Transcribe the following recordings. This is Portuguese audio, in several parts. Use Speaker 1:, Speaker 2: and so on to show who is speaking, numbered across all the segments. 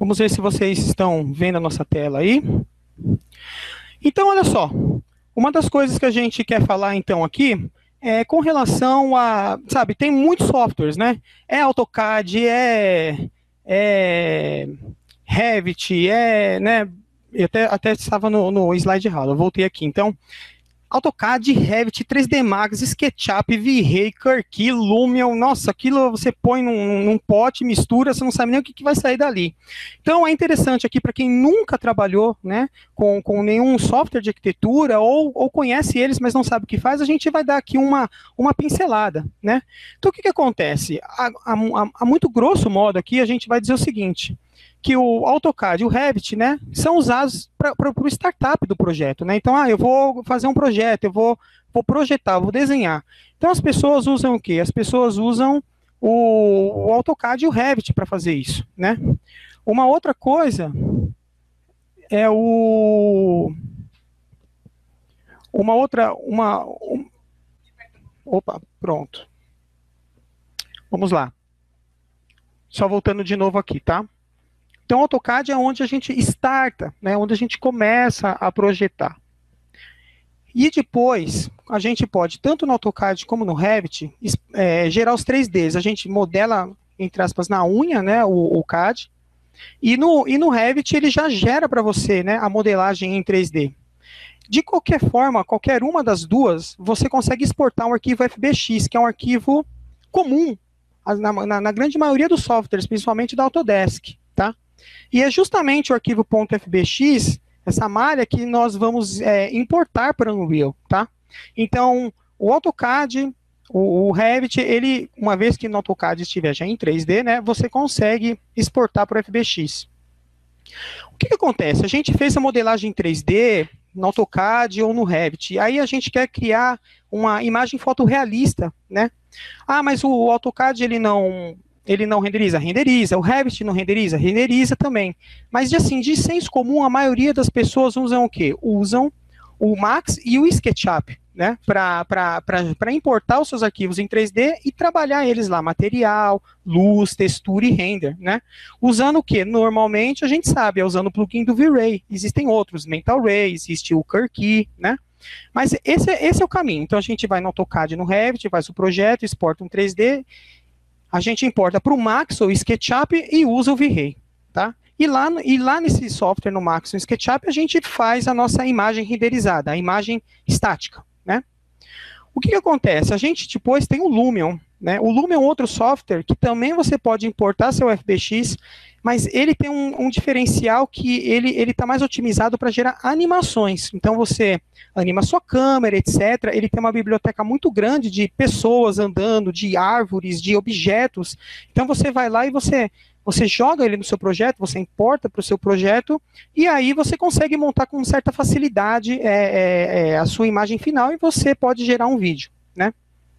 Speaker 1: Vamos ver se vocês estão vendo a nossa tela aí. Então, olha só. Uma das coisas que a gente quer falar, então, aqui é com relação a, sabe, tem muitos softwares, né? É AutoCAD, é Revit, né? Eu até estava no slide errado, eu voltei aqui. Então, AutoCAD, Revit, 3D Max, SketchUp, V-Ray, Kirky, Lumion, nossa, aquilo você põe num pote, mistura, você não sabe nem o que vai sair dali. Então é interessante aqui para quem nunca trabalhou, né, com nenhum software de arquitetura ou conhece eles, mas não sabe o que faz, a gente vai dar aqui uma pincelada, né. Então o que acontece? A muito grosso modo aqui a gente vai dizer o seguinte, que o AutoCAD e o Revit, né, são usados para o startup do projeto, né? Então, eu vou fazer um projeto, eu vou projetar, vou desenhar. Então, as pessoas usam o quê? As pessoas usam o AutoCAD e o Revit para fazer isso, né? Uma outra coisa é opa, pronto. Vamos lá. Só voltando de novo aqui, tá? Então, o AutoCAD é onde a gente starta, né, onde a gente começa a projetar. E depois, a gente pode, tanto no AutoCAD como no Revit, gerar os 3Ds. A gente modela, entre aspas, na unha, né, o CAD, e no Revit ele já gera para você, né, a modelagem em 3D. De qualquer forma, qualquer uma das duas, você consegue exportar um arquivo FBX, que é um arquivo comum na grande maioria dos softwares, principalmente da Autodesk, tá? E é justamente o arquivo .fbx, essa malha, que nós vamos importar para o Unreal, tá? Então, o AutoCAD, o Revit, ele, uma vez que no AutoCAD estiver já em 3D, né, você consegue exportar para o FBX. O que acontece? A gente fez a modelagem em 3D no AutoCAD ou no Revit, e aí a gente quer criar uma imagem fotorrealista, né? Ah, mas o AutoCAD ele não renderiza? Renderiza. O Revit não renderiza? Renderiza também. Mas, assim, de senso comum, a maioria das pessoas usam o quê? Usam o Max e o SketchUp, né? Para importar os seus arquivos em 3D e trabalhar eles lá, material, luz, textura e render, né? Usando o quê? Normalmente, a gente sabe, é usando o plugin do V-Ray. Existem outros, Mental Ray, existe o Kirky, né? Mas esse é o caminho. Então, a gente vai no AutoCAD, no Revit, faz o projeto, exporta um 3D, a gente importa para o Max ou SketchUp e usa o V-Ray, tá? E lá nesse software, no Max ou SketchUp, a gente faz a nossa imagem renderizada, a imagem estática, né? O que acontece? A gente depois tem o Lumion, né? O Lumion é outro software que também você pode importar seu FBX, mas ele tem um diferencial que ele está mais otimizado para gerar animações. Então você anima sua câmera, etc. Ele tem uma biblioteca muito grande de pessoas andando, de árvores, de objetos. Então você vai lá e você joga ele no seu projeto, você importa para o seu projeto, e aí você consegue montar com certa facilidade a sua imagem final e você pode gerar um vídeo, né?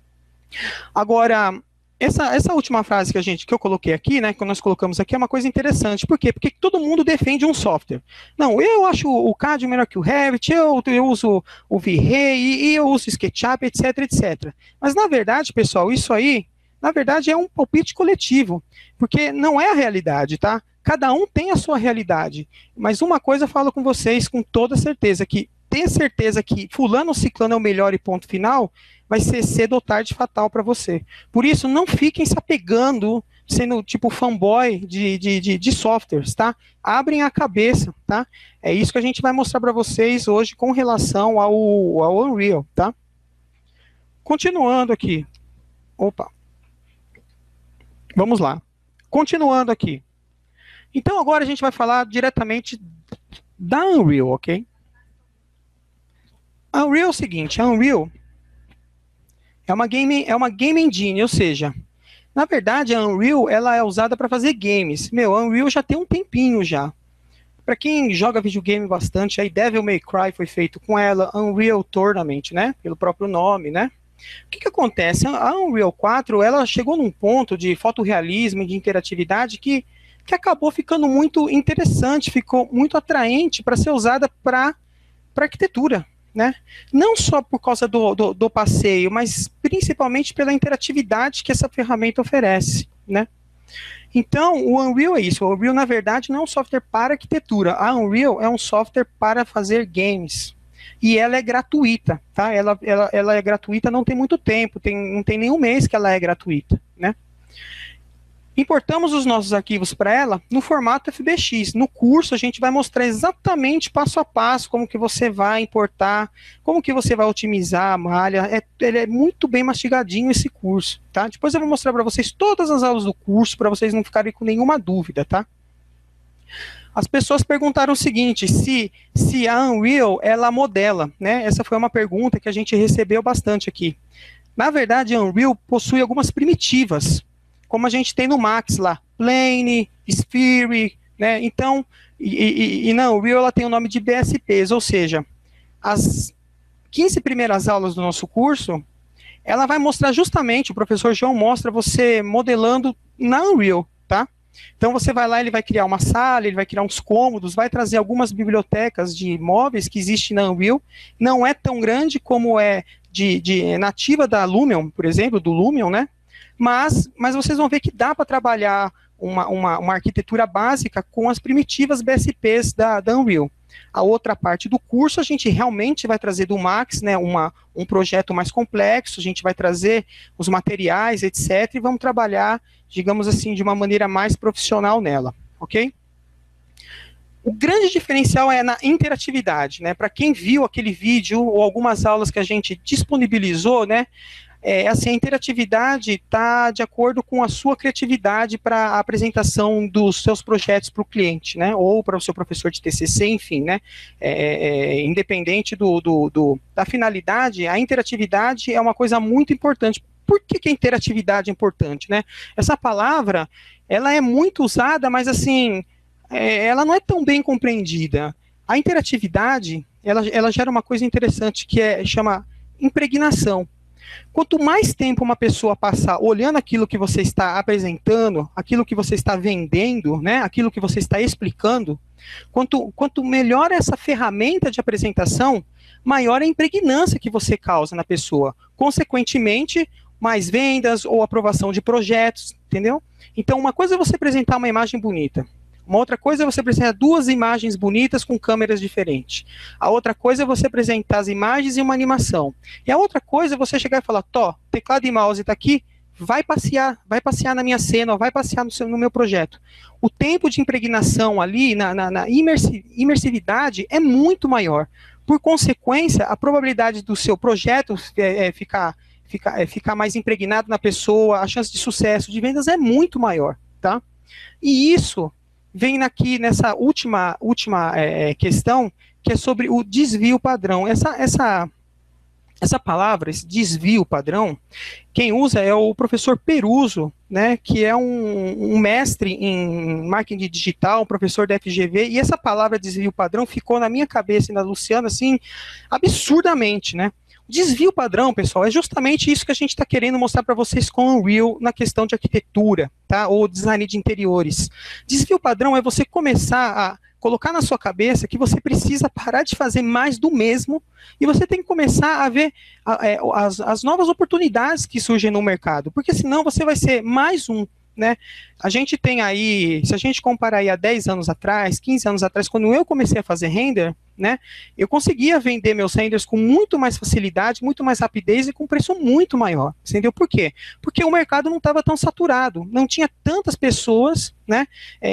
Speaker 1: Agora, essa última frase que eu coloquei aqui, né, que nós colocamos aqui, é uma coisa interessante. Por quê? Porque todo mundo defende um software. Não, eu acho o CAD melhor que o Revit, eu uso o V-Ray e eu uso o SketchUp, etc, etc. Mas, na verdade, pessoal, isso aí, na verdade, é um palpite coletivo, porque não é a realidade, tá? Cada um tem a sua realidade. Mas uma coisa eu falo com vocês com toda certeza, que ter certeza que fulano ou ciclano é o melhor e ponto final, vai ser cedo ou tarde fatal para você. Por isso, não fiquem se apegando, sendo tipo fanboy de softwares, tá? Abrem a cabeça, tá? É isso que a gente vai mostrar para vocês hoje com relação ao Unreal, tá? Continuando aqui. Opa. Vamos lá. Continuando aqui. Então, agora a gente vai falar diretamente da Unreal, ok? A Unreal é o seguinte, a Unreal é uma game engine, ou seja, na verdade a Unreal ela é usada para fazer games. Meu, a Unreal já tem um tempinho já. Para quem joga videogame bastante, aí Devil May Cry foi feito com ela, Unreal Tournament, né? Pelo próprio nome, né? O que acontece? A Unreal 4 ela chegou num ponto de fotorrealismo e de interatividade que acabou ficando muito interessante, ficou muito atraente para ser usada para arquitetura, né? Não só por causa do passeio, mas principalmente pela interatividade que essa ferramenta oferece, né? Então, o Unreal é isso. O Unreal, na verdade, não é um software para arquitetura. A Unreal é um software para fazer games. E ela é gratuita, tá? Ela é gratuita não tem muito tempo, não tem nenhum mês que ela é gratuita, né? Importamos os nossos arquivos para ela no formato FBX. No curso, a gente vai mostrar exatamente passo a passo como que você vai importar, como que você vai otimizar a malha. Ele é muito bem mastigadinho esse curso, tá? Depois eu vou mostrar para vocês todas as aulas do curso, para vocês não ficarem com nenhuma dúvida, tá? As pessoas perguntaram o seguinte, se a Unreal, ela modela, né? Essa foi uma pergunta que a gente recebeu bastante aqui. Na verdade, a Unreal possui algumas primitivas, como a gente tem no Max lá, Plane, Sphere, né? Então, e na Unreal ela tem o nome de BSPs, ou seja, as 15 primeiras aulas do nosso curso, ela vai mostrar justamente, o professor João mostra você modelando na Unreal, tá? Então você vai lá, ele vai criar uma sala, ele vai criar uns cômodos, vai trazer algumas bibliotecas de móveis que existem na Unreal, não é tão grande como é de nativa da Lumion, por exemplo, do Lumion, né? Mas vocês vão ver que dá para trabalhar uma arquitetura básica com as primitivas BSPs da Unreal. A outra parte do curso, a gente realmente vai trazer do Max, né, um projeto mais complexo, a gente vai trazer os materiais, etc., e vamos trabalhar, digamos assim, de uma maneira mais profissional nela, ok? O grande diferencial é na interatividade, né? Para quem viu aquele vídeo ou algumas aulas que a gente disponibilizou, né? Assim, a interatividade está de acordo com a sua criatividade para a apresentação dos seus projetos para o cliente, né? Ou para o seu professor de TCC, enfim, né? Independente da finalidade, a interatividade é uma coisa muito importante. Por que a interatividade é importante, né? Essa palavra, ela é muito usada, mas assim, ela não é tão bem compreendida. A interatividade, ela gera uma coisa interessante que chama impregnação. Quanto mais tempo uma pessoa passar olhando aquilo que você está apresentando, aquilo que você está vendendo, né, aquilo que você está explicando, quanto melhor essa ferramenta de apresentação, maior a impregnância que você causa na pessoa. Consequentemente, mais vendas ou aprovação de projetos, entendeu? Então, uma coisa é você apresentar uma imagem bonita. Uma outra coisa é você apresentar duas imagens bonitas com câmeras diferentes. A outra coisa é você apresentar as imagens e uma animação. E a outra coisa é você chegar e falar, Tó, teclado e mouse está aqui, vai passear na minha cena, ou vai passear no meu projeto. O tempo de impregnação ali, na imersividade, é muito maior. Por consequência, a probabilidade do seu projeto ficar mais impregnado na pessoa, a chance de sucesso, de vendas é muito maior, tá? E isso vem aqui nessa última questão, que é sobre o desvio padrão. Essa palavra, esse desvio padrão, quem usa é o professor Peruso, né, que é um mestre em marketing digital, um professor da FGV, e essa palavra desvio padrão ficou na minha cabeça e na Luciana, assim, absurdamente, né? Desvio padrão, pessoal, é justamente isso que a gente está querendo mostrar para vocês com o Unreal na questão de arquitetura, tá? Ou design de interiores. Desvio padrão é você começar a colocar na sua cabeça que você precisa parar de fazer mais do mesmo e você tem que começar a ver as novas oportunidades que surgem no mercado, porque senão você vai ser mais um, né? A gente tem aí, se a gente comparar aí a 10 anos atrás, 15 anos atrás, quando eu comecei a fazer render, né, eu conseguia vender meus renders com muito mais facilidade, muito mais rapidez e com preço muito maior, entendeu? Por quê? Porque o mercado não estava tão saturado, não tinha tantas pessoas, né,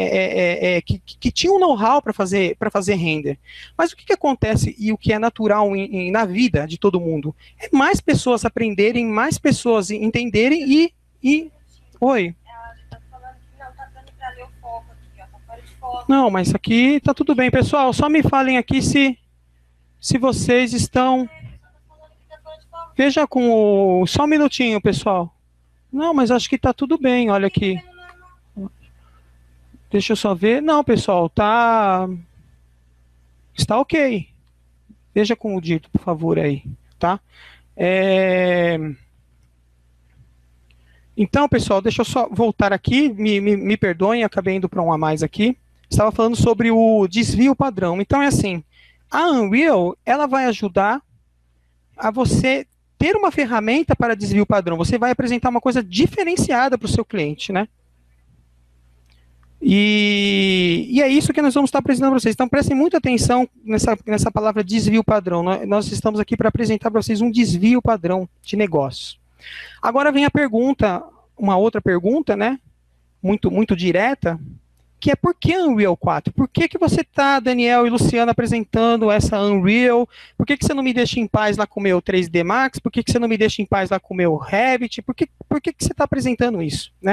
Speaker 1: que tinham know-how para fazer render. Mas o que acontece e o que é natural na vida de todo mundo? É mais pessoas aprenderem, mais pessoas entenderem Oi? Não, mas aqui tá tudo bem, pessoal. Só me falem aqui se vocês estão. Veja com o. Só um minutinho, pessoal. Não, mas acho que tá tudo bem. Olha aqui. Deixa eu só ver. Não, pessoal, tá. Está ok. Veja com o dito, por favor, aí, tá? Então, pessoal, deixa eu só voltar aqui. Me perdoem, acabei indo para um a mais aqui. Estava falando sobre o desvio padrão. Então, é assim, a Unreal, ela vai ajudar a você ter uma ferramenta para desvio padrão. Você vai apresentar uma coisa diferenciada para o seu cliente, né? E é isso que nós vamos estar apresentando para vocês. Então, prestem muita atenção nessa palavra desvio padrão. Nós estamos aqui para apresentar para vocês um desvio padrão de negócio. Agora vem a pergunta, uma outra pergunta, né? Muito direta, que é por que Unreal 4? Por que você está, Daniel e Luciano, apresentando essa Unreal? Por que você não me deixa em paz lá com o meu 3D Max? Por que você não me deixa em paz lá com o meu Revit? Por que você está apresentando isso, né?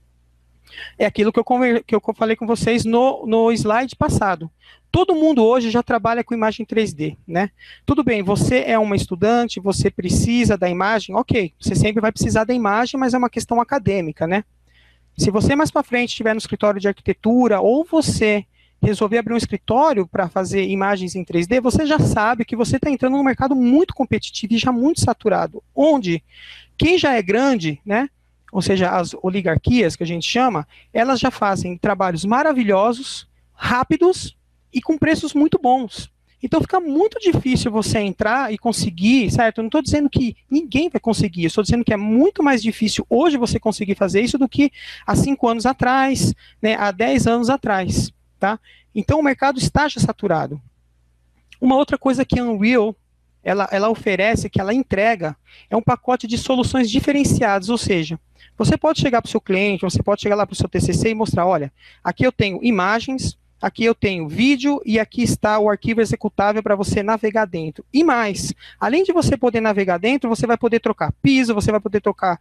Speaker 1: É aquilo que eu falei com vocês no slide passado. Todo mundo hoje já trabalha com imagem 3D, né? Tudo bem, você é uma estudante, você precisa da imagem, ok, você sempre vai precisar da imagem, mas é uma questão acadêmica, né? Se você mais para frente estiver no escritório de arquitetura, ou você resolver abrir um escritório para fazer imagens em 3D, você já sabe que você está entrando num mercado muito competitivo e já muito saturado, onde quem já é grande, né? Ou seja, as oligarquias, que a gente chama, elas já fazem trabalhos maravilhosos, rápidos e com preços muito bons. Então fica muito difícil você entrar e conseguir, certo? Eu não estou dizendo que ninguém vai conseguir, eu estou dizendo que é muito mais difícil hoje você conseguir fazer isso do que há 5 anos atrás, né, há 10 anos atrás, tá? Então o mercado está já saturado. Uma outra coisa que a Unreal ela oferece, que ela entrega, é um pacote de soluções diferenciadas, ou seja, você pode chegar para o seu cliente, você pode chegar lá para o seu TCC e mostrar, olha, aqui eu tenho imagens, aqui eu tenho vídeo e aqui está o arquivo executável para você navegar dentro. E mais, além de você poder navegar dentro, você vai poder trocar piso, você vai poder trocar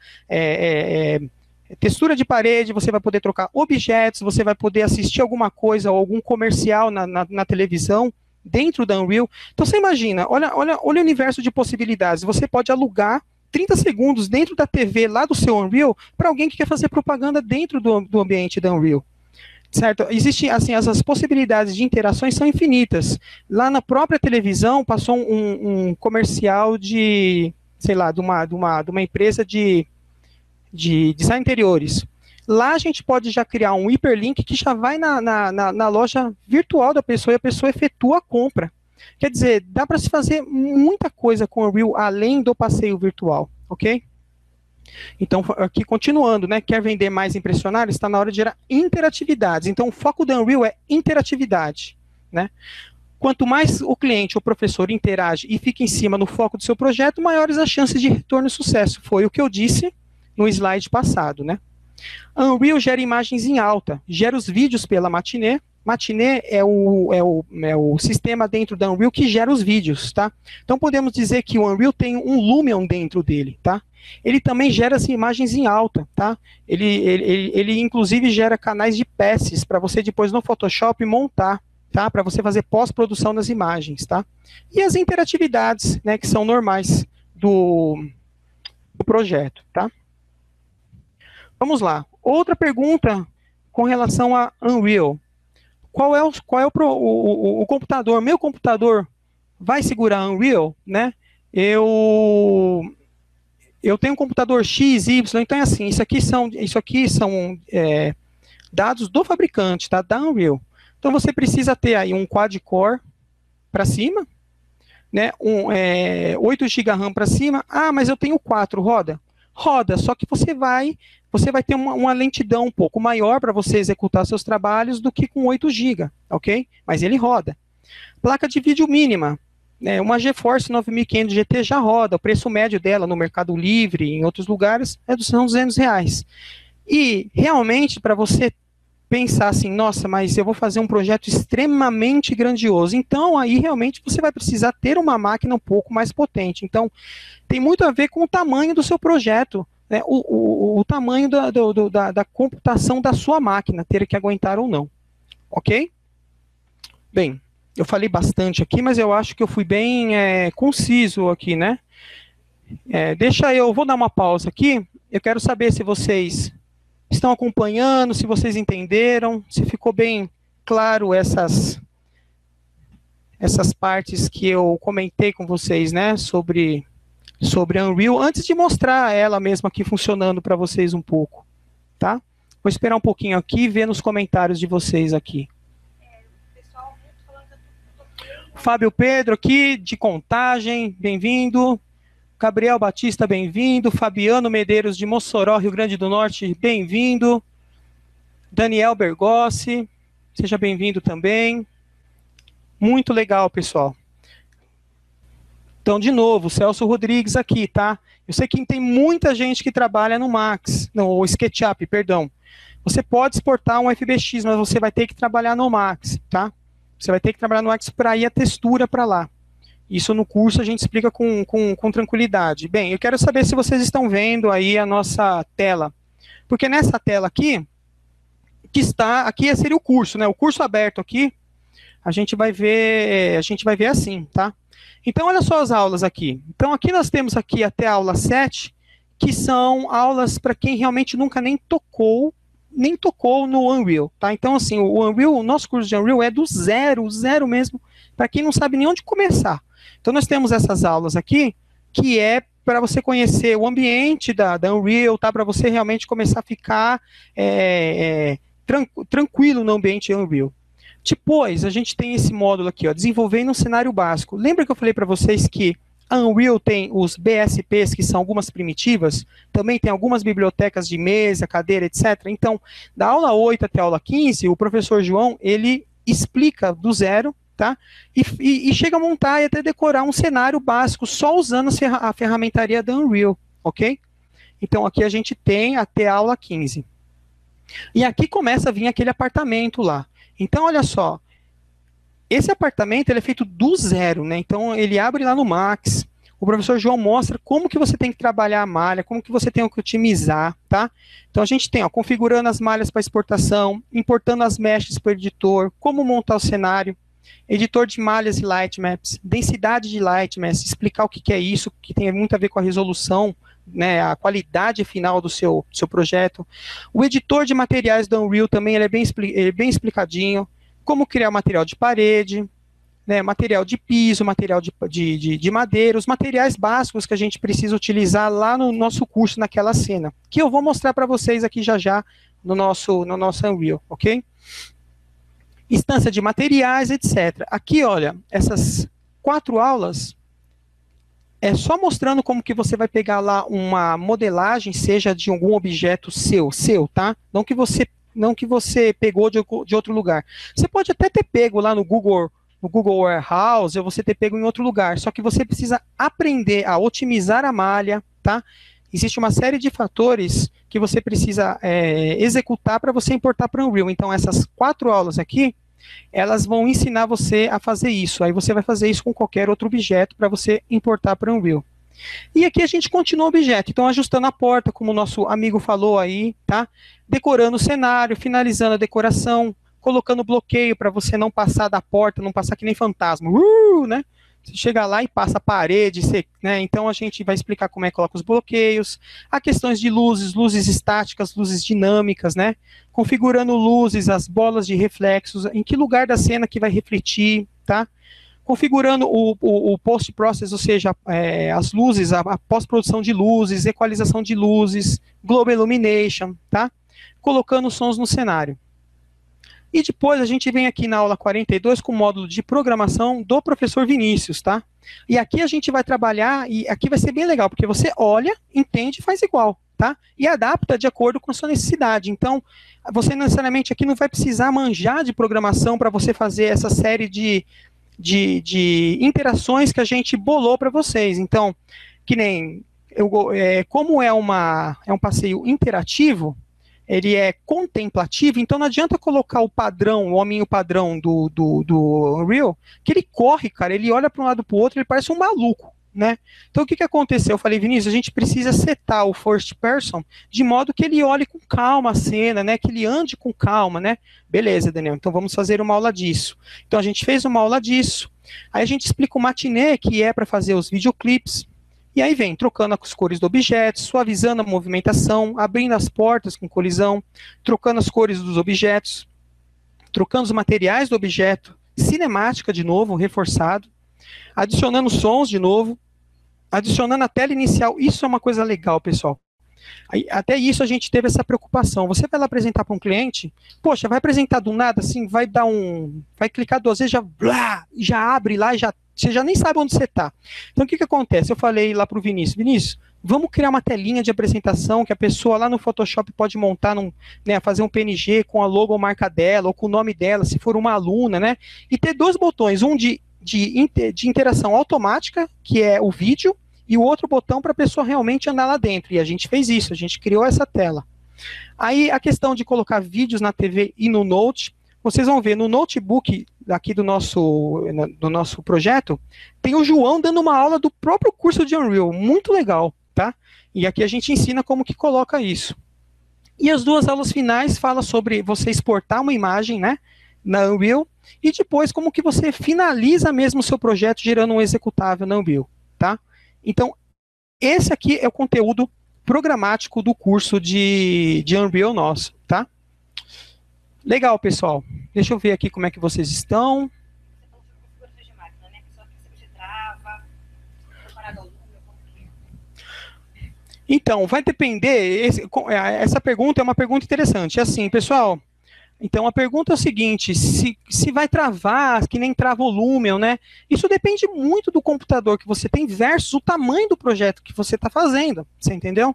Speaker 1: textura de parede, você vai poder trocar objetos, você vai poder assistir alguma coisa ou algum comercial na televisão dentro da Unreal. Então você imagina, olha o universo de possibilidades. Você pode alugar 30 segundos dentro da TV lá do seu Unreal para alguém que quer fazer propaganda dentro do ambiente da Unreal. Certo? Existem, assim, as possibilidades de interações são infinitas. Lá na própria televisão passou um comercial de, sei lá, de uma empresa de design interiores. Lá a gente pode já criar um hiperlink que já vai na loja virtual da pessoa e a pessoa efetua a compra. Quer dizer, dá para se fazer muita coisa com o Unreal além do passeio virtual, ok? Então, aqui continuando, né? Quer vender mais impressionar? Está na hora de gerar interatividades. Então, o foco da Unreal é interatividade, né? Quanto mais o cliente ou o professor interage e fica em cima no foco do seu projeto, maiores as chances de retorno e sucesso. Foi o que eu disse no slide passado, né? A Unreal gera imagens em alta, gera os vídeos pela Matinee. Matinee é o sistema dentro da Unreal que gera os vídeos, tá? Então podemos dizer que o Unreal tem um Lumion dentro dele, tá? Ele também gera as imagens em alta, tá? Ele inclusive gera canais de passes para você depois no Photoshop montar, tá? Para você fazer pós-produção das imagens, tá? E as interatividades, né, que são normais do projeto, tá? Vamos lá. Outra pergunta com relação a Unreal. Qual é o computador? Meu computador vai segurar Unreal, né? Eu tenho um computador X, Y, então é assim, isso aqui são dados do fabricante, tá? Da Unreal. Então você precisa ter aí um quad-core para cima, né? 8 GB RAM para cima. Ah, mas eu tenho 4, roda? Roda, só que você vai ter uma lentidão um pouco maior para você executar seus trabalhos do que com 8 GB, ok? Mas ele roda. Placa de vídeo mínima, né, uma GeForce 9500 GT já roda, o preço médio dela no Mercado Livre e em outros lugares são R$200. E realmente para você pensar assim, nossa, mas eu vou fazer um projeto extremamente grandioso, então aí realmente você vai precisar ter uma máquina um pouco mais potente. Então tem muito a ver com o tamanho do seu projeto, né? O tamanho da computação da sua máquina, ter que aguentar ou não. Ok? Bem, eu falei bastante aqui, mas eu acho que eu fui bem conciso aqui, né? Eu vou dar uma pausa aqui. Eu quero saber se vocês estão acompanhando, se vocês entenderam, se ficou bem claro essas partes que eu comentei com vocês, né? Sobre a Unreal, antes de mostrar ela mesma aqui funcionando para vocês um pouco, tá? Vou esperar um pouquinho aqui e ver nos comentários de vocês aqui. Fábio Pedro aqui, de Contagem, bem-vindo. Gabriel Batista, bem-vindo. Fabiano Medeiros, de Mossoró, Rio Grande do Norte, bem-vindo. Daniel Bergossi, seja bem-vindo também. Muito legal, pessoal. Então, de novo, Celso Rodrigues aqui, tá? Eu sei que tem muita gente que trabalha no Max, no SketchUp, perdão. Você pode exportar um FBX, mas você vai ter que trabalhar no Max, tá? Você vai ter que trabalhar no Max para ir a textura para lá. Isso no curso a gente explica com tranquilidade. Bem, eu quero saber se vocês estão vendo aí a nossa tela. Porque nessa tela aqui, aqui seria o curso, né? O curso aberto aqui, a gente vai ver assim, tá? Então, olha só as aulas aqui. Então, aqui nós temos aqui até a aula 7, que são aulas para quem realmente nunca nem tocou no Unreal, tá? Então, assim, o Unreal, o nosso curso de Unreal é do zero, zero mesmo, para quem não sabe nem onde começar. Então, nós temos essas aulas aqui, que é para você conhecer o ambiente da Unreal, tá? Para você realmente começar a ficar tranquilo no ambiente Unreal. Depois, a gente tem esse módulo aqui, ó, desenvolvendo um cenário básico. Lembra que eu falei para vocês que a Unreal tem os BSPs, que são algumas primitivas, também tem algumas bibliotecas de mesa, cadeira, etc. Então, da aula 8 até a aula 15, o professor João, ele explica do zero, tá? E chega a montar e até decorar um cenário básico só usando a ferramentaria da Unreal, ok? Então, aqui a gente tem até a aula 15. E aqui começa a vir aquele apartamento lá. Então, olha só, esse apartamento ele é feito do zero, né? Então, ele abre lá no Max, o professor João mostra como que você tem que trabalhar a malha, como que você tem que otimizar, tá? Então, a gente tem, ó, configurando as malhas para exportação, importando as meshes para o editor, como montar o cenário, editor de malhas e lightmaps, densidade de lightmaps, explicar o que é isso, que tem muito a ver com a resolução, né, a qualidade final do seu projeto. O editor de materiais da Unreal também ele é bem explicadinho, como criar material de parede, né, material de piso, material de madeira, os materiais básicos que a gente precisa utilizar lá no nosso curso, naquela cena, que eu vou mostrar para vocês aqui já no nosso Unreal, ok? Instância de materiais, etc. Aqui, olha, essas 4 aulas é só mostrando como que você vai pegar lá uma modelagem, seja de algum objeto seu, tá? Não que você pegou de outro lugar. Você pode até ter pego lá no Google Warehouse, ou você ter pego em outro lugar, só que você precisa aprender a otimizar a malha, tá? Existe uma série de fatores que você precisa executar para você importar para o Unreal. Então, essas 4 aulas aqui, elas vão ensinar você a fazer isso. Aí você vai fazer isso com qualquer outro objeto para você importar para o Unreal. E aqui a gente continua o objeto. Então, ajustando a porta, como o nosso amigo falou aí, tá? Decorando o cenário, finalizando a decoração, colocando bloqueio para você não passar da porta, não passar que nem fantasma. Né? Você chega lá e passa a parede, né? Então a gente vai explicar como é que coloca os bloqueios, há questões de luzes estáticas, luzes dinâmicas, né? Configurando luzes, as bolas de reflexos, em que lugar da cena que vai refletir, tá? Configurando o post-process, ou seja, as luzes, a pós-produção de luzes, equalização de luzes, global illumination, tá? Colocando sons no cenário. E depois a gente vem aqui na aula 42 com o módulo de programação do professor Vinícius, tá? E aqui a gente vai trabalhar, e aqui vai ser bem legal, porque você olha, entende e faz igual, tá? E adapta de acordo com a sua necessidade. Então, você necessariamente aqui não vai precisar manjar de programação para você fazer essa série de interações que a gente bolou para vocês. Então, que nem, como é um passeio interativo, ele é contemplativo, então não adianta colocar o padrão, o hominho padrão do Unreal, que ele corre, cara, ele olha para um lado para o outro, ele parece um maluco, né? Então o que aconteceu? Eu falei, Vinícius, a gente precisa setar o first person de modo que ele olhe com calma a cena, né? Que ele ande com calma, né? Beleza, Daniel, então vamos fazer uma aula disso. Então a gente fez uma aula disso, aí a gente explica o matinê, que é para fazer os videoclipes. E aí vem trocando as cores do objeto, suavizando a movimentação, abrindo as portas com colisão, trocando as cores dos objetos, trocando os materiais do objeto, cinemática de novo, reforçado, adicionando sons de novo, adicionando a tela inicial. Isso é uma coisa legal, pessoal. Aí, até isso a gente teve essa preocupação. Você vai lá apresentar para um cliente, poxa, vai apresentar do nada, assim, vai clicar 2 vezes, já abre lá, você já nem sabe onde você está. Então, o que acontece? Eu falei lá para o Vinícius, Vamos criar uma telinha de apresentação que a pessoa lá no Photoshop pode montar, né, fazer um PNG com a logo ou marca dela, ou com o nome dela, se for uma aluna, né? E ter dois botões, um de interação automática, que é o vídeo, e o outro botão para a pessoa realmente andar lá dentro. E a gente fez isso, a gente criou essa tela. Aí a questão de colocar vídeos na TV e no Note, vocês vão ver no notebook aqui do nosso projeto, tem o João dando uma aula do próprio curso de Unreal, muito legal, tá? E aqui a gente ensina como que coloca isso. E as duas aulas finais falam sobre você exportar uma imagem, né, na Unreal, e depois como que você finaliza mesmo o seu projeto gerando um executável na Unreal, tá? Então, esse aqui é o conteúdo programático do curso de Unreal nosso, tá? Legal, pessoal. Deixa eu ver aqui como é que vocês estão. Então, vai depender, essa pergunta é uma pergunta interessante. É assim, pessoal, então a pergunta é o seguinte, se vai travar, que nem trava o Lumion, né? Isso depende muito do computador que você tem versus o tamanho do projeto que você está fazendo, você entendeu?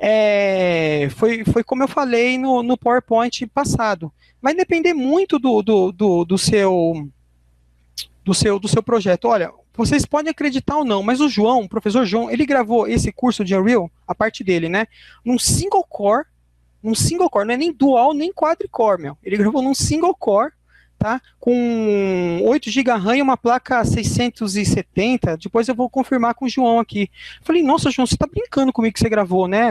Speaker 1: Foi como eu falei no PowerPoint passado. Vai depender muito do seu projeto. Olha, vocês podem acreditar ou não, mas o João, o professor João, ele gravou esse curso de Unreal, a parte dele, né? Num single core, não é nem dual, nem quadricore, meu. Ele gravou num single core, tá? Com 8 GB RAM e uma placa 670. Depois eu vou confirmar com o João aqui. Falei, nossa, João, você tá brincando comigo que você gravou, né?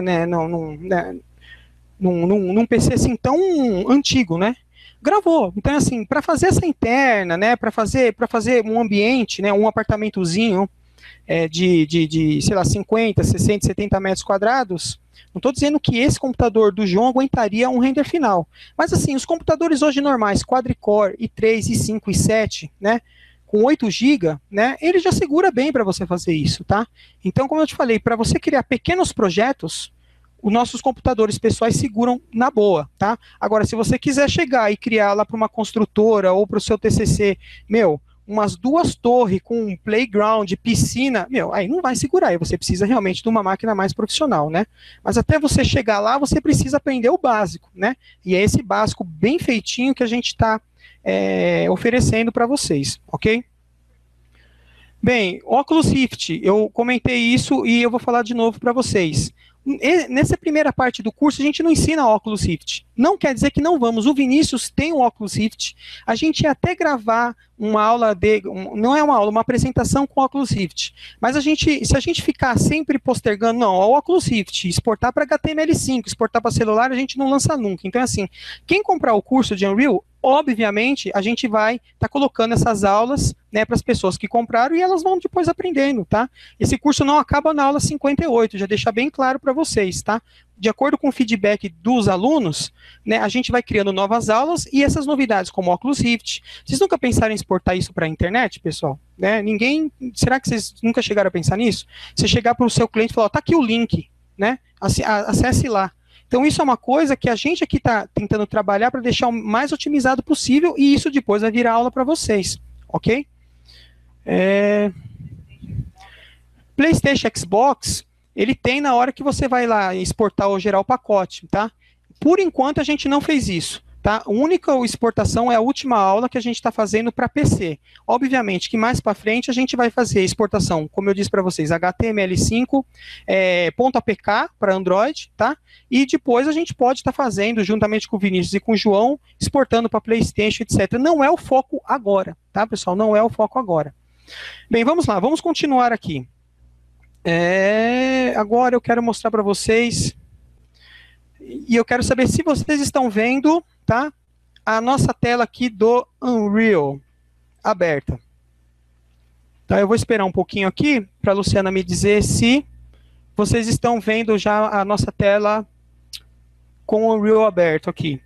Speaker 1: Num PC assim tão antigo, né? Gravou. Então, assim, para fazer essa interna, né? Para fazer um ambiente, né? Um apartamentozinho sei lá, 50, 60, 70 metros quadrados. Não estou dizendo que esse computador do João aguentaria um render final. Mas, assim, os computadores hoje normais, quadricore, i3, i5, i7, né? Com 8 GB, né? Ele já segura bem para você fazer isso, tá? Então, como eu te falei, para você criar pequenos projetos, os nossos computadores pessoais seguram na boa, tá? Agora, se você quiser chegar e criar lá para uma construtora ou para o seu TCC, umas 2 torres com um playground, piscina, aí não vai segurar, aí você precisa realmente de uma máquina mais profissional, né? Mas até você chegar lá, você precisa aprender o básico, né? E é esse básico bem feitinho que a gente está oferecendo para vocês, ok? Bem, Oculus Rift, eu comentei isso e eu vou falar de novo para vocês. Nessa primeira parte do curso, a gente não ensina Oculus Rift. Não quer dizer que não vamos. O Vinícius tem o Oculus Rift. A gente ia até gravar uma aula, não é uma aula, uma apresentação com o Oculus Rift. Mas se a gente ficar sempre postergando, não, o Oculus Rift, exportar para HTML5, exportar para celular, a gente não lança nunca. Então, assim, quem comprar o curso de Unreal, obviamente, a gente vai estar colocando essas aulas, né, para as pessoas que compraram e elas vão depois aprendendo, tá? Esse curso não acaba na aula 58, já deixar bem claro para vocês, tá? De acordo com o feedback dos alunos, né, a gente vai criando novas aulas e essas novidades como Oculus Rift. Vocês nunca pensaram em exportar isso para a internet, pessoal? Né? Será que vocês nunca chegaram a pensar nisso? Você chegar para o seu cliente e falar, tá aqui o link, né? Acesse lá. Então, isso é uma coisa que a gente aqui está tentando trabalhar para deixar o mais otimizado possível e isso depois vai virar aula para vocês, ok? PlayStation, Xbox, ele tem na hora que você vai lá exportar ou gerar o pacote, tá? Por enquanto, a gente não fez isso, tá? A única exportação é a última aula que a gente está fazendo para PC. Obviamente que mais para frente a gente vai fazer exportação, como eu disse para vocês, HTML5, .apk para Android, tá? E depois a gente pode estar fazendo, juntamente com o Vinícius e com o João, exportando para PlayStation, etc. Não é o foco agora, tá, pessoal? Não é o foco agora. Bem, vamos lá, vamos continuar aqui. Agora eu quero mostrar para vocês, e eu quero saber se vocês estão vendo, tá, a nossa tela aqui do Unreal aberta. Tá, eu vou esperar um pouquinho aqui para a Luciana me dizer se vocês estão vendo já a nossa tela com o Unreal aberto aqui.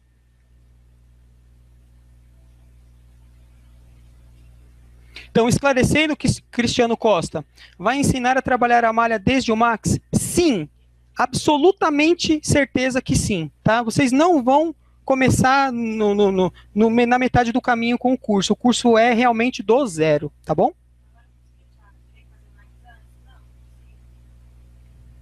Speaker 1: Então, esclarecendo que Cristiano Costa vai ensinar a trabalhar a malha desde o Max? Sim, absolutamente certeza que sim. Tá? Vocês não vão começar na metade do caminho com o curso. O curso é realmente do zero, tá bom?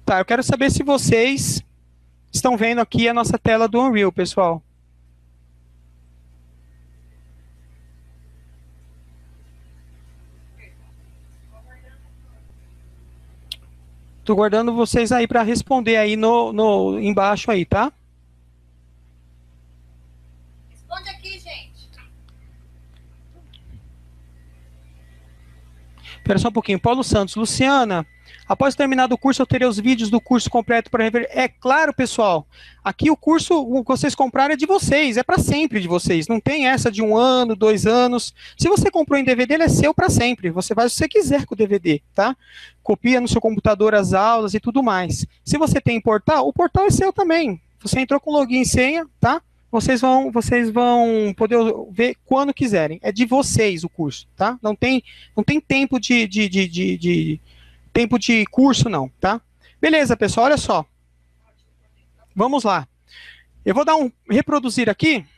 Speaker 1: Tá, eu quero saber se vocês estão vendo aqui a nossa tela do Unreal, pessoal. Tô guardando vocês aí para responder aí no embaixo aí, tá?
Speaker 2: Responde aqui, gente.
Speaker 1: Espera só um pouquinho. Paulo Santos, Luciana, após terminar o curso, eu terei os vídeos do curso completo para rever. É claro, pessoal. Aqui o curso, o que vocês compraram é de vocês, é para sempre de vocês. Não tem essa de 1 ano, 2 anos. Se você comprou em DVD, ele é seu para sempre. Você faz o que você quiser com o DVD, tá? Copia no seu computador as aulas e tudo mais. Se você tem portal, o portal é seu também. Você entrou com login e senha, tá? Vocês vão poder ver quando quiserem. É de vocês o curso, tá? Não tem tempo tempo de curso, não, tá? Beleza, pessoal, olha só. Vamos lá. Eu vou dar um reproduzir aqui.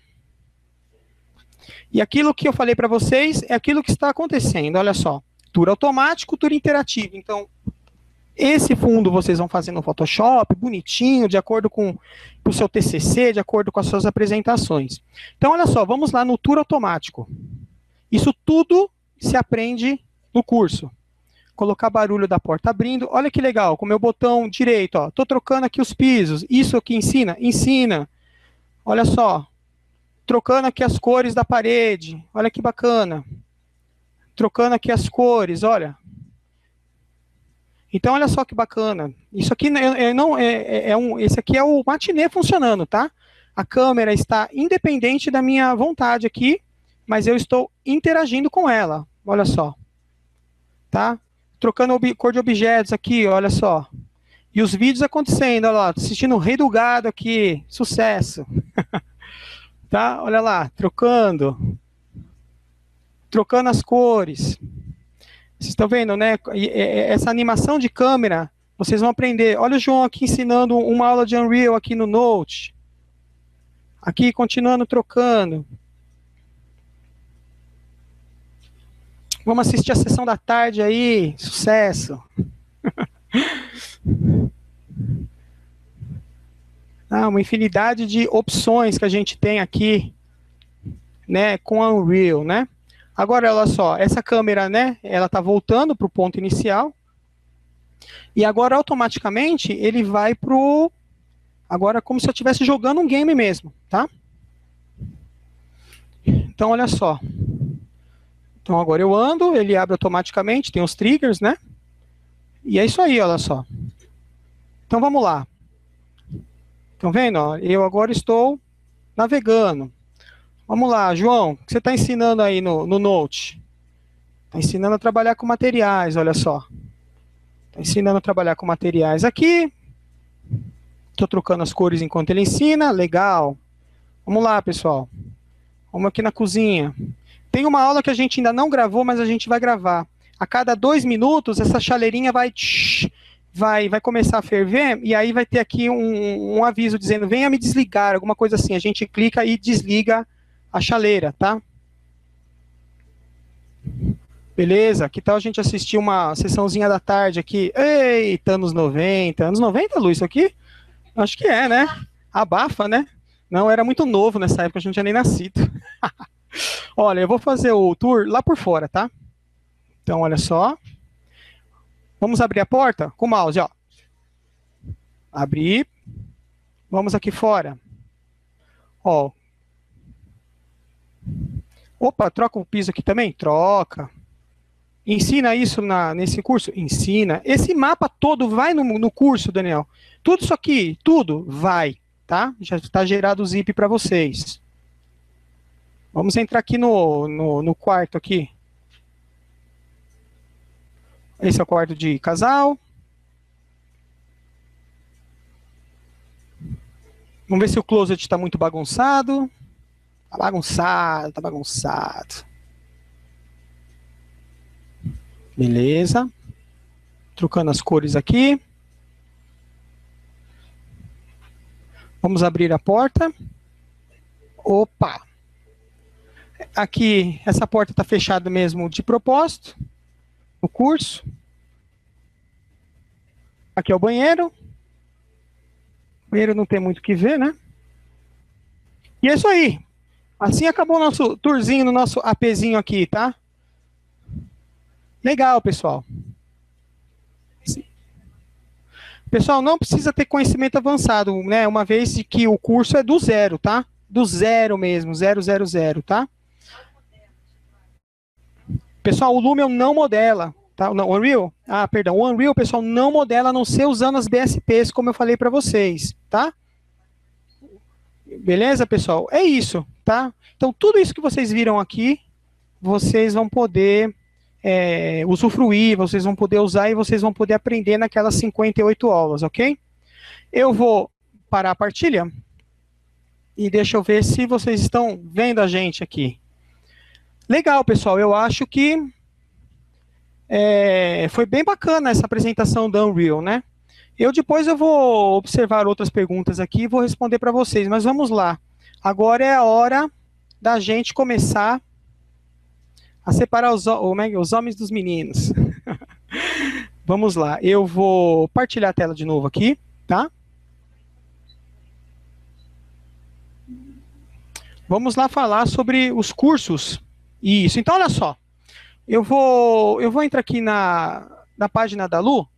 Speaker 1: E aquilo que eu falei para vocês é aquilo que está acontecendo, olha só. Tour automático, tour interativo. Então, esse fundo vocês vão fazer no Photoshop, bonitinho, de acordo com o seu TCC, de acordo com as suas apresentações. Então, olha só, vamos lá no tour automático. Isso tudo se aprende no curso. Colocar barulho da porta abrindo. Olha que legal, com o meu botão direito, ó. Tô trocando aqui os pisos. Isso aqui ensina? Ensina. Olha só. Trocando aqui as cores da parede. Olha que bacana. Trocando aqui as cores, olha. Então, olha só que bacana. Isso aqui esse aqui é o matinê funcionando, tá? A câmera está independente da minha vontade aqui, mas eu estou interagindo com ela. Olha só. Tá? Trocando cor de objetos aqui, olha só. E os vídeos acontecendo, olha lá. Tô assistindo o Rei do Gado aqui. Sucesso. Tá? Olha lá, trocando. Trocando as cores. Vocês estão vendo, né? Essa animação de câmera, vocês vão aprender. Olha o João aqui ensinando uma aula de Unreal aqui no Note. Aqui, continuando trocando. Vamos assistir a sessão da tarde aí. Sucesso. Uma infinidade de opções que a gente tem aqui, né, com a Unreal, né? Agora, olha só, essa câmera, né, ela está voltando para o ponto inicial. E agora, automaticamente, ele vai para o... Agora, como se eu estivesse jogando um game mesmo, tá? Então, olha só. Então, agora eu ando, ele abre automaticamente, tem os triggers, né? E é isso aí, olha só. Então, vamos lá. Estão vendo? Ó, eu agora estou navegando. Vamos lá, João, o que você está ensinando aí no Note? Está ensinando a trabalhar com materiais, olha só. Está ensinando a trabalhar com materiais aqui. Estou trocando as cores enquanto ele ensina, legal. Vamos lá, pessoal. Vamos aqui na cozinha. Tem uma aula que a gente ainda não gravou, mas a gente vai gravar. A cada 2 minutos, essa chaleirinha vai começar a ferver, e aí vai ter aqui um aviso dizendo, venha me desligar, alguma coisa assim. A gente clica e desliga a chaleira, tá? Beleza? Que tal a gente assistir uma sessãozinha da tarde aqui? Eita, anos 90. Anos 90, Lu, isso aqui? Acho que é, né? Abafa, né? Não, era muito novo nessa época, a gente não tinha nem nascido. Olha, eu vou fazer o tour lá por fora, tá? Então, olha só. Vamos abrir a porta com o mouse, ó. Abrir. Vamos aqui fora. Ó. Opa, troca o piso aqui também? Troca. Ensina isso nesse curso? Ensina. Esse mapa todo vai no curso, Daniel. Tudo isso aqui, tudo vai, tá? Já está gerado o zip para vocês. Vamos entrar aqui no quarto aqui. Esse é o quarto de casal. Vamos ver se o closet está muito bagunçado. Tá bagunçado, tá bagunçado. Beleza. Trocando as cores aqui. Vamos abrir a porta. Opa! Aqui, essa porta está fechada mesmo de propósito. O curso. Aqui é o banheiro. O banheiro não tem muito o que ver, né? E é isso aí. Assim acabou o nosso tourzinho no nosso APzinho aqui, tá? Legal, pessoal. Pessoal, não precisa ter conhecimento avançado, né? Uma vez que o curso é do zero, tá? Do zero mesmo, 000, tá? Pessoal, o Lumion não modela, tá? Não, o Unreal? Ah, perdão. O Unreal, pessoal, não modela a não ser usando as BSPs, como eu falei para vocês, tá? Beleza, pessoal? É isso, tá? Então, tudo isso que vocês viram aqui, vocês vão poder usufruir, vocês vão poder usar e vocês vão poder aprender naquelas 58 aulas, ok? Eu vou parar a partilha e deixa eu ver se vocês estão vendo a gente aqui. Legal, pessoal, eu acho que foi bem bacana essa apresentação da Unreal, né? Depois eu vou observar outras perguntas aqui e vou responder para vocês, mas vamos lá. Agora é a hora da gente começar a separar os homens dos meninos. Vamos lá, eu vou partilhar a tela de novo aqui, tá? Vamos lá falar sobre os cursos. Isso, então olha só. Eu vou entrar aqui na página da Lu.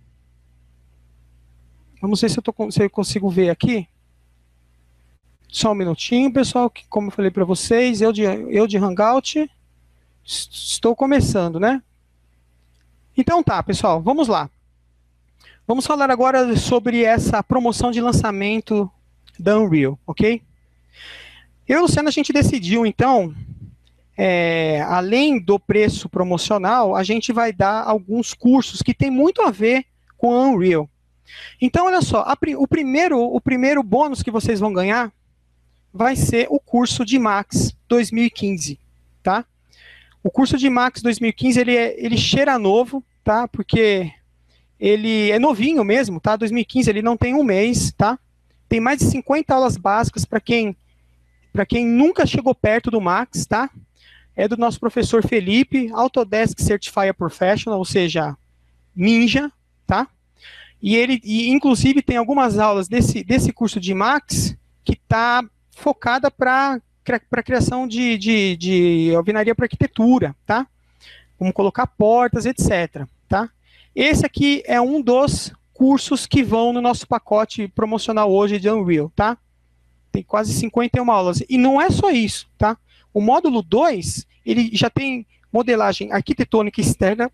Speaker 1: Vamos ver se eu consigo ver aqui. Só um minutinho, pessoal, que como eu falei para vocês, eu de Hangout, estou começando, né? Então tá, pessoal, vamos lá. Vamos falar agora sobre essa promoção de lançamento da Unreal, ok? Eu e o Luciano, a gente decidiu, então, além do preço promocional, a gente vai dar alguns cursos que tem muito a ver com a Unreal. Então, olha só, o primeiro bônus que vocês vão ganhar vai ser o curso de Max 2015, tá? O curso de Max 2015, ele cheira novo, tá? Porque ele é novinho mesmo, tá? 2015, ele não tem um mês, tá? Tem mais de 50 aulas básicas para quem nunca chegou perto do Max, tá? É do nosso professor Felipe, Autodesk Certified Professional, ou seja, ninja, tá? E inclusive tem algumas aulas desse curso de Max que está focada para criação de alvenaria para arquitetura, tá? Como colocar portas, etc, tá? Esse aqui é um dos cursos que vão no nosso pacote promocional hoje de Unreal, tá? Tem quase 51 aulas. E não é só isso, tá? O módulo 2, ele já tem modelagem arquitetônica externa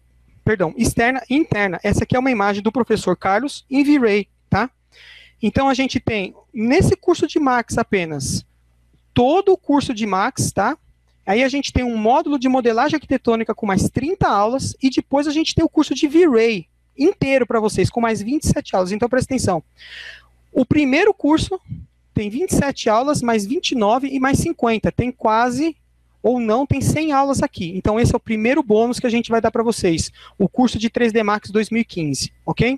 Speaker 1: e interna. Essa aqui é uma imagem do professor Carlos em V-Ray, tá? Então, a gente tem, nesse curso de Max apenas, todo o curso de Max, tá? Aí a gente tem um módulo de modelagem arquitetônica com mais 30 aulas, e depois a gente tem o curso de V-Ray inteiro para vocês, com mais 27 aulas. Então, presta atenção. O primeiro curso tem 27 aulas, mais 29 e mais 50. Tem quase, ou não, tem 100 aulas aqui. Então, esse é o primeiro bônus que a gente vai dar para vocês. O curso de 3D Max 2015, ok?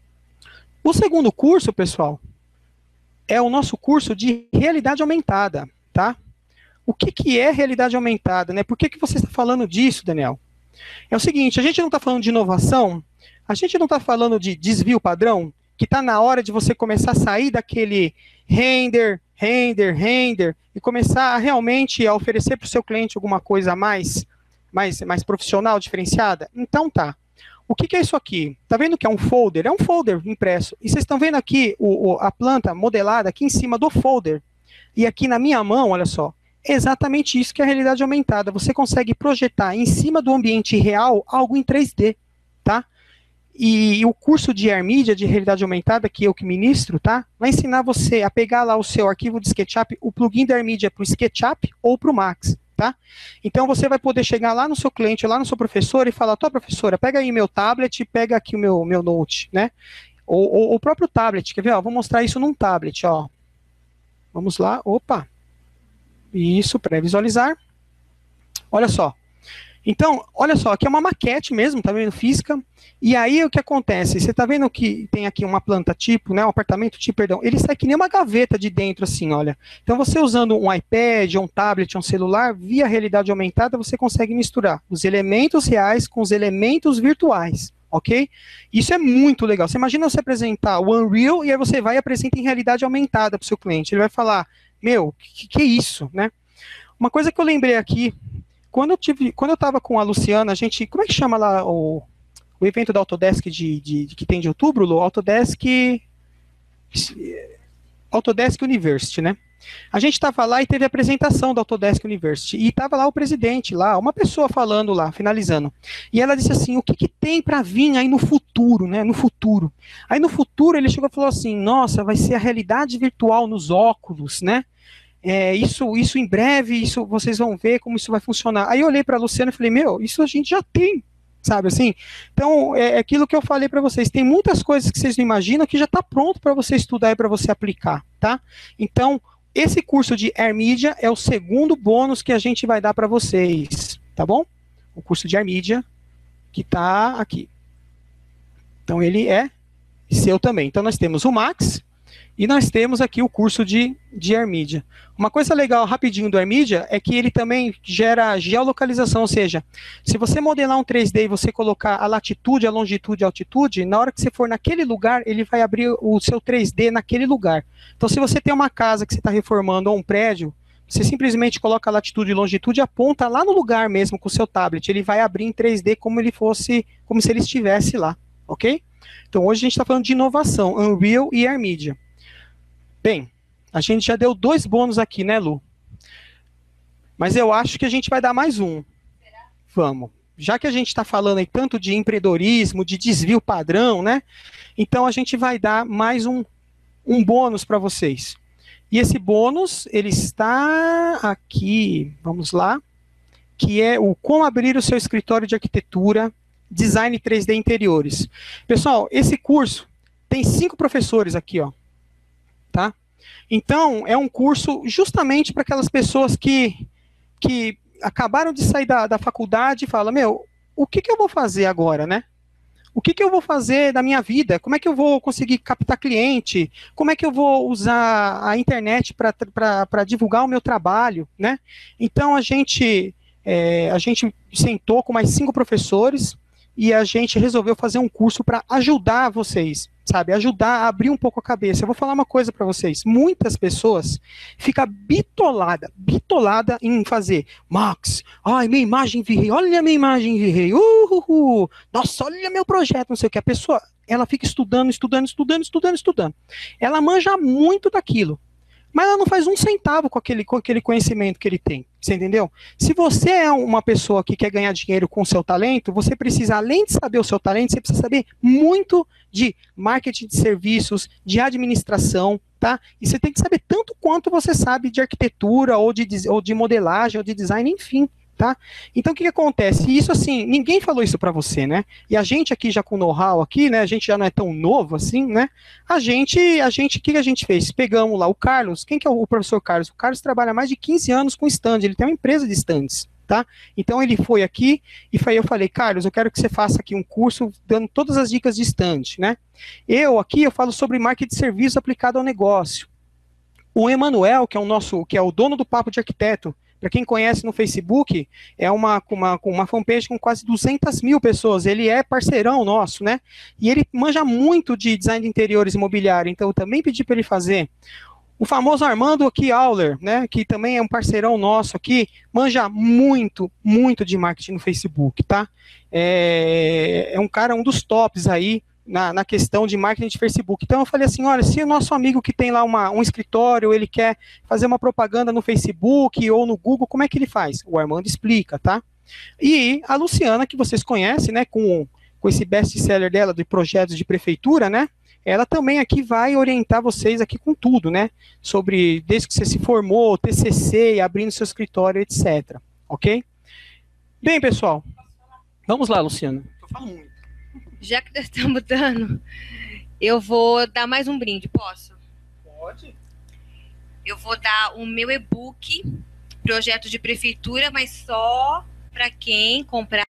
Speaker 1: O segundo curso, pessoal, é o nosso curso de realidade aumentada, tá? O que é realidade aumentada, né? Por que você está falando disso, Daniel? É o seguinte, a gente não está falando de inovação, a gente não está falando de desvio padrão, que está na hora de você começar a sair daquele render, e começar a realmente a oferecer para o seu cliente alguma coisa mais profissional, diferenciada? Então tá. O que é isso aqui? Tá vendo que é um folder? É um folder impresso. E vocês estão vendo aqui a planta modelada aqui em cima do folder. E aqui na minha mão, olha só, é exatamente isso que é a realidade aumentada. Você consegue projetar em cima do ambiente real algo em 3D, tá? E o curso de AirMedia, de realidade aumentada, que eu que ministro, tá? Vai ensinar você a pegar lá o seu arquivo de SketchUp, o plugin da AirMedia para o SketchUp ou para o Max, tá? Então você vai poder chegar lá no seu cliente, lá no seu professor e falar, tua professora, pega aí meu tablet, pega aqui o meu note, né? Ou o próprio tablet, quer ver? Ó, vou mostrar isso num tablet, ó. Vamos lá, opa. Isso, pré-visualizar. Olha só. Então, olha só, aqui é uma maquete mesmo, tá vendo? Física. E aí, o que acontece? Você tá vendo que tem aqui uma planta tipo, né? Um apartamento tipo, perdão. Ele sai que nem uma gaveta de dentro, assim, olha. Então, você usando um iPad, um tablet, um celular, via realidade aumentada, você consegue misturar os elementos reais com os elementos virtuais, ok? Isso é muito legal. Você imagina você apresentar o Unreal e aí você vai e apresenta em realidade aumentada para o seu cliente. Ele vai falar, meu, que é isso, né? Uma coisa que eu lembrei aqui, quando eu estava com a Luciana, a gente, como é que chama lá o evento da Autodesk que tem de outubro, Lu? Autodesk University, né? A gente estava lá e teve a apresentação da Autodesk University, e estava lá o presidente, lá, uma pessoa falando lá, finalizando. E ela disse assim, o que tem para vir aí no futuro, né? No futuro. Aí no futuro ele chegou e falou assim, nossa, vai ser a realidade virtual nos óculos, né? Isso em breve, isso vocês vão ver como isso vai funcionar. Aí eu olhei para a Luciana e falei, meu, isso a gente já tem, sabe assim? Então, é aquilo que eu falei para vocês, tem muitas coisas que vocês não imaginam que já está pronto para você estudar e para você aplicar, tá? Então, esse curso de AirMedia é o segundo bônus que a gente vai dar para vocês, tá bom? O curso de AirMedia, que está aqui. Então, ele é seu também. Então, nós temos o Max, e nós temos aqui o curso de AirMedia. Uma coisa legal, rapidinho, do AirMedia, é que ele também gera geolocalização, ou seja, se você modelar um 3D e você colocar a latitude, a longitude e a altitude, na hora que você for naquele lugar, ele vai abrir o seu 3D naquele lugar. Então, se você tem uma casa que você está reformando ou um prédio, você simplesmente coloca a latitude e longitude e aponta lá no lugar mesmo com o seu tablet. Ele vai abrir em 3D como se ele estivesse lá, ok? Então, hoje a gente está falando de inovação, Unreal e AirMedia. Bem, a gente já deu 2 bônus aqui, né, Lu? Mas eu acho que a gente vai dar mais um. Vamos. Já que a gente está falando aí tanto de empreendedorismo, de desvio padrão, né? Então a gente vai dar mais um bônus para vocês. E esse bônus, ele está aqui, vamos lá, que é o como abrir o seu escritório de arquitetura, design 3D interiores. Pessoal, esse curso tem 5 professores aqui, ó. Tá? Então, é um curso justamente para aquelas pessoas que acabaram de sair da faculdade e falam, meu, o que eu vou fazer agora, né? O que eu vou fazer da minha vida? Como é que eu vou conseguir captar cliente? Como é que eu vou usar a internet para divulgar o meu trabalho, né? Então, a gente sentou com mais 5 professores e a gente resolveu fazer um curso para ajudar vocês, sabe? Ajudar a abrir um pouco a cabeça. Eu vou falar uma coisa para vocês. Muitas pessoas ficam bitolada em fazer, Max, ai, minha imagem virrei, olha minha imagem virrei, nossa, olha meu projeto, não sei o que. A pessoa, ela fica estudando. Ela manja muito daquilo, mas ela não faz um centavo com aquele conhecimento que ele tem, você entendeu? Se você é uma pessoa que quer ganhar dinheiro com o seu talento, você precisa, além de saber o seu talento, você precisa saber muito de marketing de serviços, de administração, tá? E você tem que saber tanto quanto você sabe de arquitetura, ou de modelagem, ou de design, enfim, tá? Então, o que acontece? Isso, assim, ninguém falou isso para você, né? E a gente aqui, já com know-how aqui, né? A gente já não é tão novo assim, né? O que a gente fez? Pegamos lá o Carlos. Quem que é o professor Carlos? O Carlos trabalha há mais de 15 anos com stand. Ele tem uma empresa de stands, tá? Então, ele foi aqui e eu falei, Carlos, eu quero que você faça aqui um curso dando todas as dicas de stand, né? Eu falo sobre marketing de serviço aplicado ao negócio. O Emanuel, que é o dono do Papo de Arquiteto, para quem conhece no Facebook, é uma fanpage com quase 200 mil pessoas. Ele é parceirão nosso, né? E ele manja muito de design de interiores imobiliário. Então, eu também pedi para ele fazer. O famoso Armando aqui, Auler, né? Que também é um parceirão nosso aqui, manja muito de marketing no Facebook, tá? É um cara, um dos tops aí, na questão de marketing de Facebook. Então eu falei assim, olha, se o nosso amigo que tem lá um escritório, ele quer fazer uma propaganda no Facebook ou no Google, como é que ele faz? O Armando explica, tá? E a Luciana, que vocês conhecem, né, com esse best-seller dela de projetos de prefeitura, né, ela também aqui vai orientar vocês aqui com tudo, né, sobre desde que você se formou, TCC, abrindo seu escritório, etc. Ok? Bem, pessoal, vamos lá, Luciana. Eu falo muito.
Speaker 2: Já que nós estamos dando, eu vou dar mais um brinde, posso?
Speaker 1: Pode.
Speaker 2: Eu vou dar o meu e-book, projeto de prefeitura, mas só para quem comprar